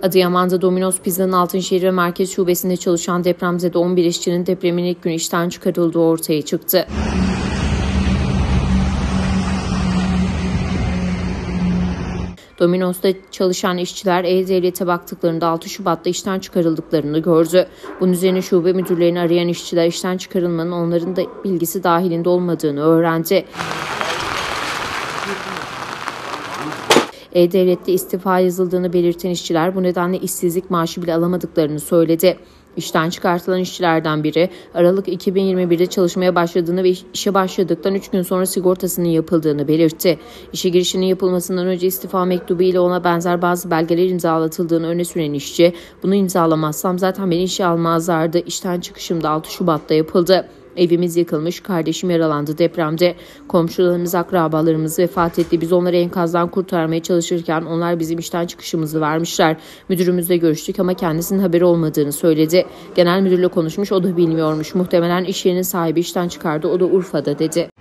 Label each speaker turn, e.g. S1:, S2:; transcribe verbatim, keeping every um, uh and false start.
S1: Adıyaman'da Domino's Pizza'nın Altınşehir ve Merkez Şubesi'nde çalışan depremzede on bir işçinin depremin ilk günü işten çıkarıldığı ortaya çıktı. Domino's'ta çalışan işçiler E-Devlet'e baktıklarında altı Şubat'ta işten çıkarıldıklarını gördü. Bunun üzerine şube müdürlerini arayan işçiler işten çıkarılmanın onların da bilgisi dahilinde olmadığını öğrendi. E-Devlet'te istifa yazıldığını belirten işçiler bu nedenle işsizlik maaşı bile alamadıklarını söyledi. İşten çıkartılan işçilerden biri Aralık iki bin yirmi bir'de çalışmaya başladığını ve işe başladıktan üç gün sonra sigortasının yapıldığını belirtti. İşe girişinin yapılmasından önce istifa mektubu ile ona benzer bazı belgeler imzalatıldığını öne süren işçi, "Bunu imzalamazsam zaten beni işe almazlardı. İşten çıkışım da altı Şubat'ta yapıldı. Evimiz yıkılmış, kardeşim yaralandı depremde. Komşularımız, akrabalarımız vefat etti. Biz onları enkazdan kurtarmaya çalışırken onlar bizim işten çıkışımızı vermişler. Müdürümüzle görüştük ama kendisinin haberi olmadığını söyledi. Genel müdürle konuşmuş, o da bilmiyormuş. Muhtemelen iş yerinin sahibi işten çıkardı, o da Urfa'da," dedi.